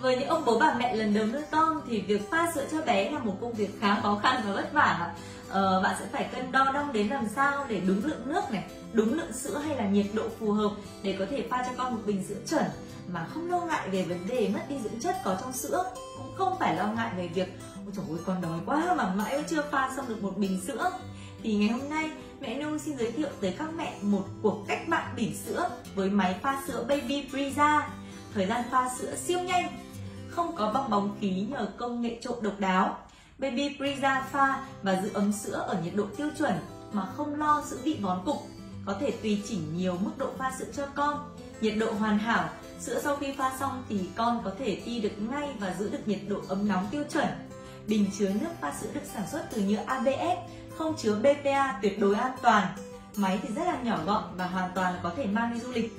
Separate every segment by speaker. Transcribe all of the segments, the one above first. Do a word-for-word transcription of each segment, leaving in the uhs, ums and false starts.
Speaker 1: Với những ông bố bà mẹ lần đầu nuôi con thì việc pha sữa cho bé là một công việc khá khó khăn và vất vả. Ờ, bạn sẽ phải cân đo đong đếm làm sao để đúng lượng nước này, đúng lượng sữa hay là nhiệt độ phù hợp để có thể pha cho con một bình sữa chuẩn mà không lo ngại về vấn đề mất đi dưỡng chất có trong sữa, cũng không phải lo ngại về việc ôi trời ơi con đói quá mà mãi vẫn chưa pha xong được một bình sữa. Thì ngày hôm nay mẹ Nu xin giới thiệu tới các mẹ một cuộc cách mạng bỉm sữa với máy pha sữa Baby Brezza. Thời gian pha sữa siêu nhanh, không có bong bóng khí nhờ công nghệ trộn độc đáo. Baby Brezza pha và giữ ấm sữa ở nhiệt độ tiêu chuẩn mà không lo sữa bị vón cục. Có thể tùy chỉnh nhiều mức độ pha sữa cho con. Nhiệt độ hoàn hảo, sữa sau khi pha xong thì con có thể phi được ngay và giữ được nhiệt độ ấm nóng tiêu chuẩn. Bình chứa nước pha sữa được sản xuất từ nhựa a bê ét, không chứa bê pê a, tuyệt đối an toàn. Máy thì rất là nhỏ gọn và hoàn toàn có thể mang đi du lịch.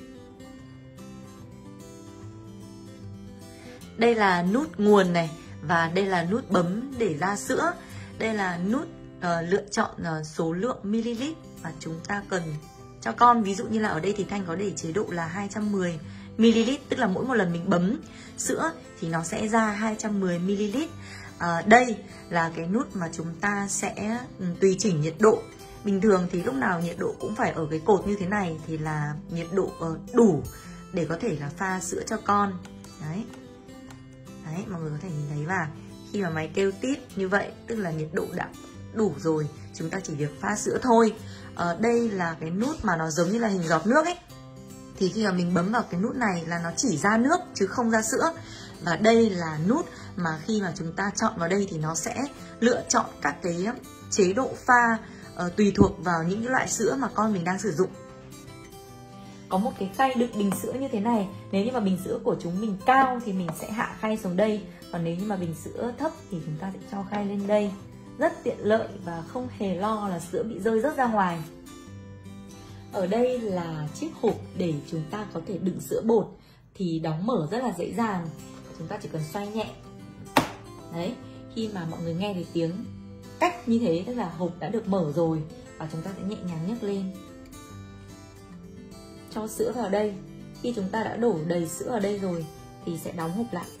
Speaker 1: Đây là nút nguồn này và đây là nút bấm để ra sữa. Đây là nút uh, lựa chọn uh, số lượng ml mà chúng ta cần cho con. Ví dụ như là ở đây thì Thanh có để chế độ là hai trăm mười mi li lít, tức là mỗi một lần mình bấm sữa thì nó sẽ ra hai trăm mười mi li lít. À, đây là cái nút mà chúng ta sẽ um, tùy chỉnh nhiệt độ. Bình thường thì lúc nào nhiệt độ cũng phải ở cái cột như thế này thì là nhiệt độ uh, đủ để có thể là pha sữa cho con. Đấy. Đấy, mọi người có thể nhìn thấy và khi mà máy kêu tít như vậy tức là nhiệt độ đã đủ rồi, chúng ta chỉ việc pha sữa thôi. Ở đây là cái nút mà nó giống như là hình giọt nước ấy, thì khi mà mình bấm vào cái nút này là nó chỉ ra nước chứ không ra sữa. Và đây là nút mà khi mà chúng ta chọn vào đây thì nó sẽ lựa chọn các cái chế độ pha uh, tùy thuộc vào những cái loại sữa mà con mình đang sử dụng. Có một cái khay đựng bình sữa như thế này. Nếu như mà bình sữa của chúng mình cao thì mình sẽ hạ khay xuống đây. Còn nếu như mà bình sữa thấp thì chúng ta sẽ cho khay lên đây. Rất tiện lợi và không hề lo là sữa bị rơi rớt ra ngoài. Ở đây là chiếc hộp để chúng ta có thể đựng sữa bột. Thì đóng mở rất là dễ dàng. Chúng ta chỉ cần xoay nhẹ. Đấy, khi mà mọi người nghe thấy tiếng cách như thế tức là hộp đã được mở rồi. Và chúng ta sẽ nhẹ nhàng nhấc lên, cho sữa vào đây. Khi chúng ta đã đổ đầy sữa ở đây rồi thì sẽ đóng hộp lại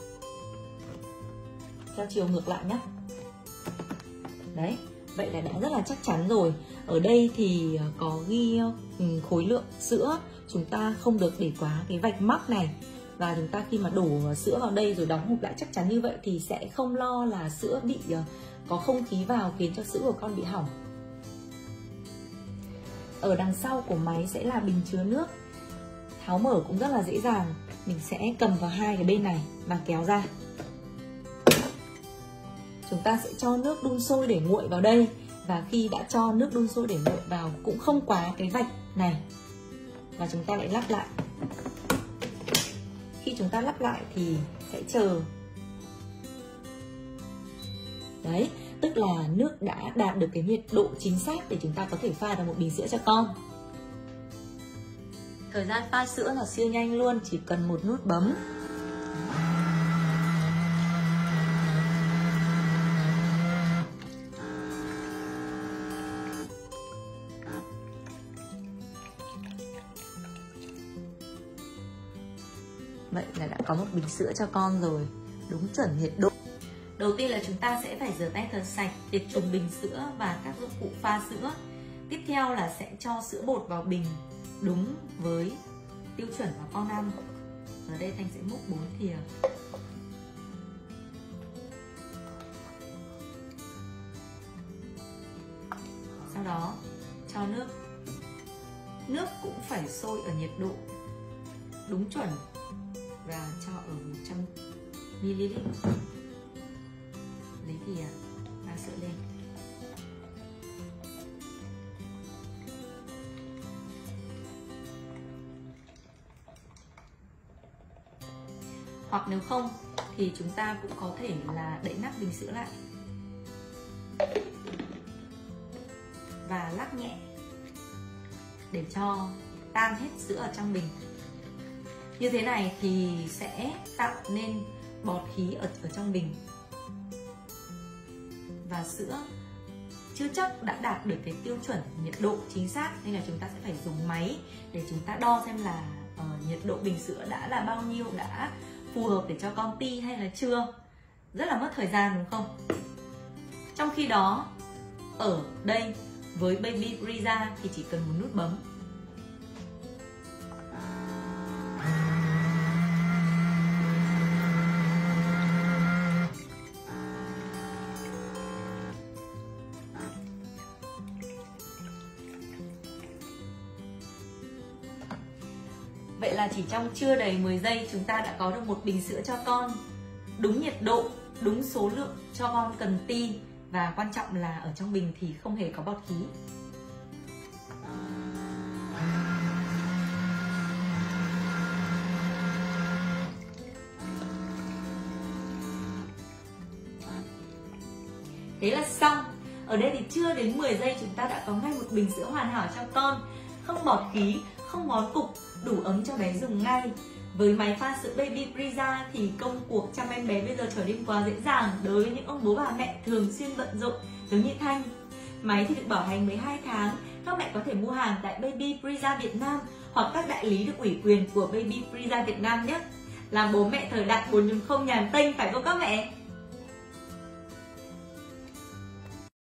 Speaker 1: theo chiều ngược lại nhé. Đấy, vậy là đã rất là chắc chắn rồi. Ở đây thì có ghi khối lượng sữa, chúng ta không được để quá cái vạch mắc này. Và chúng ta khi mà đổ sữa vào đây rồi đóng hộp lại chắc chắn như vậy thì sẽ không lo là sữa bị có không khí vào khiến cho sữa của con bị hỏng. Ở đằng sau của máy sẽ là bình chứa nước. Tháo mở cũng rất là dễ dàng. Mình sẽ cầm vào hai cái bên này và kéo ra. Chúng ta sẽ cho nước đun sôi để nguội vào đây. Và khi đã cho nước đun sôi để nguội vào cũng không quá cái vạch này. Và chúng ta lại lắp lại. Khi chúng ta lắp lại thì sẽ chờ. Đấy, tức là nước đã đạt được cái nhiệt độ chính xác để chúng ta có thể pha được một bình sữa cho con. Thời gian pha sữa là siêu nhanh luôn, chỉ cần một nút bấm. Vậy là đã có một bình sữa cho con rồi, đúng chuẩn nhiệt độ. Đầu tiên là chúng ta sẽ phải rửa tay thật sạch, tiệt trùng bình sữa và các dụng cụ pha sữa. Tiếp theo là sẽ cho sữa bột vào bình đúng với tiêu chuẩn mà con ăn. Ở đây Thanh sẽ múc bốn thìa. Sau đó cho nước. Nước cũng phải sôi ở nhiệt độ đúng chuẩn và cho ở một trăm mi li lít. Lấy thìa pha sữa lên. Hoặc nếu không thì chúng ta cũng có thể là đậy nắp bình sữa lại và lắc nhẹ để cho tan hết sữa ở trong bình. Như thế này thì sẽ tạo nên bọt khí ở, ở trong bình. Và sữa chưa chắc đã đạt được cái tiêu chuẩn nhiệt độ chính xác, nên là chúng ta sẽ phải dùng máy để chúng ta đo xem là uh, nhiệt độ bình sữa đã là bao nhiêu, đã phù hợp để cho con ti hay là chưa. Rất là mất thời gian đúng không? Trong khi đó ở đây với Baby Brezza thì chỉ cần một nút bấm. Vậy là chỉ trong chưa đầy mười giây chúng ta đã có được một bình sữa cho con. Đúng nhiệt độ, đúng số lượng cho con cần ti. Và quan trọng là ở trong bình thì không hề có bọt khí. Thế là xong. Ở đây thì chưa đến mười giây chúng ta đã có ngay một bình sữa hoàn hảo cho con. Không bọt khí, không ngón cục, đủ ấm cho bé dùng ngay. Với máy pha sữa Baby Brezza thì công cuộc chăm em bé bây giờ trở nên quá dễ dàng đối với những ông bố bà mẹ thường xuyên bận rộn giống như Thanh. Máy thì được bảo hành mười hai tháng. Các mẹ có thể mua hàng tại Baby Brezza Việt Nam hoặc các đại lý được ủy quyền của Baby Brezza Việt Nam nhé. Làm bố mẹ thời đại bốn chấm không nhàn tênh phải không các mẹ?